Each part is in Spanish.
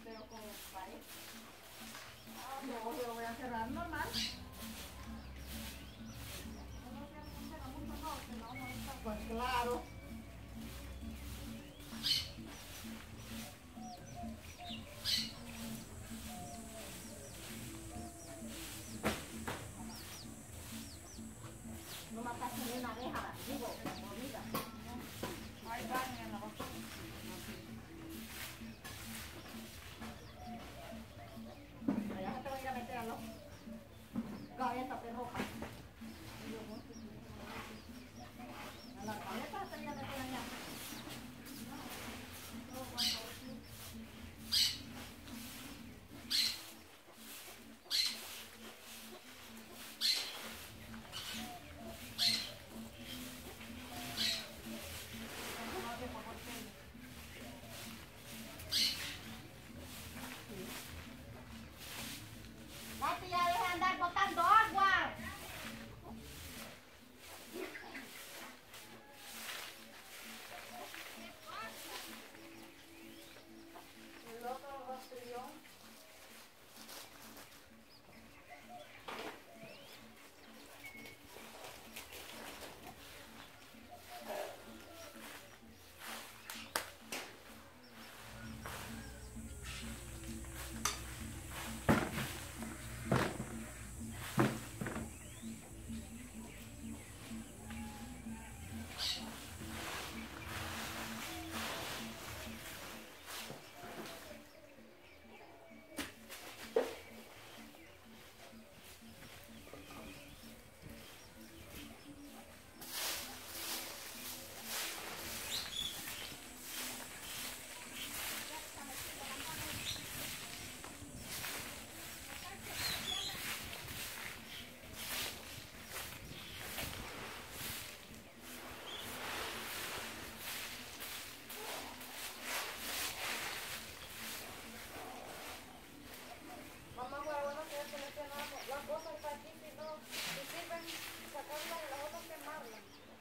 Pero como parece. Luego yo lo voy a cerrar normal. Pues claro. No mataste ni una abeja, digo, hormiga. No hay daño en la boca. Allá se te va a ir a meter a la gaveta roja. A la gaveta se te voy a meter allá. Nati, ya deja de andar botando agua. El otro rastrillón. Mamá, fue bueno que ya seleccionamos las cosas para aquí, si no, si sirven, sacarlas y las otras quemarlas.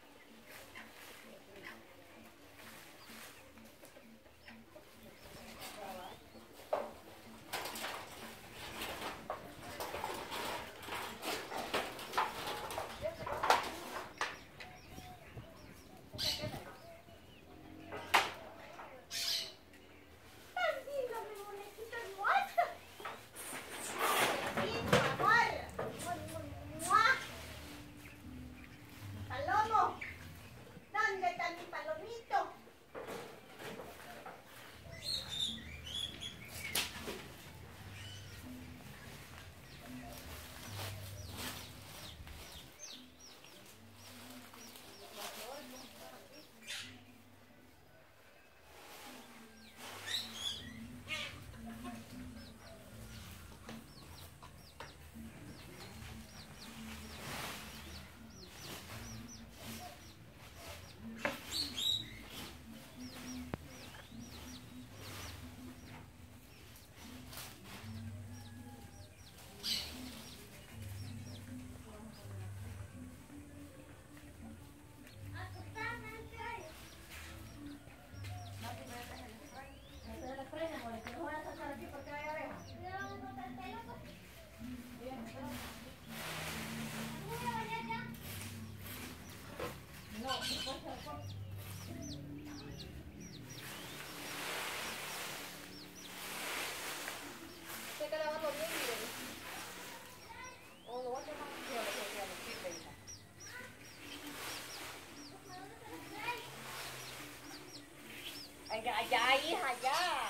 Ya, hija, ya.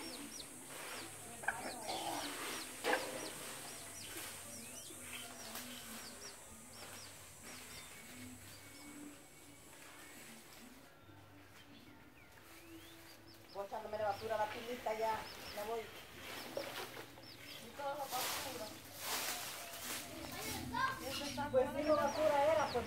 Voy echándome la basura a la pilita ya. Ya voy. Y toda la basura. Pues si no basura era, pues.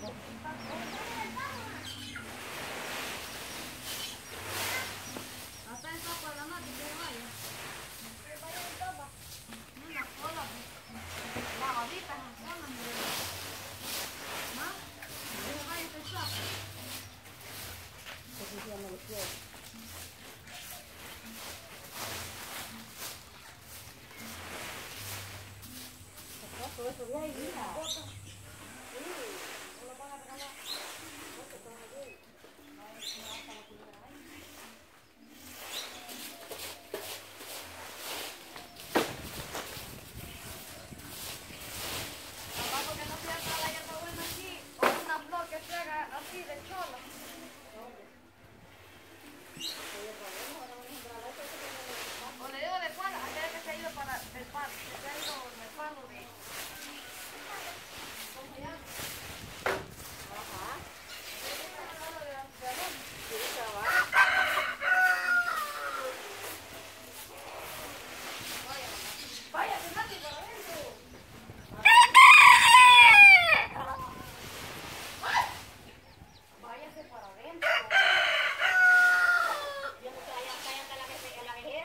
Hasta el topo de la mata que vaya. Que vaya en toma. No la cola, pues. La babita no cola, hombre. ¿No? Que vaya este sapo. Pues si ya no lo quiero. subí ahí, mira. Mamá, ¿por qué no se haga la hierba buena aquí? O una flor que se haga así de chola. O le digo de palo, aquel que se ha ido para el palo, que se ha ido en el palo de... ¿Cómo se llama? Ajá. El palo de Arón. Sí, cabal. Vaya, Fernando, para adentro. Váyase para adentro. Yo no te vaya a callar en la vejera.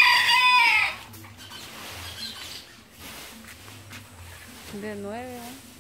De 9.